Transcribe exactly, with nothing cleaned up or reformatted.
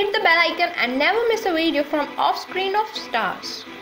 hit the bell icon and never miss a video from Off Screen of Stars.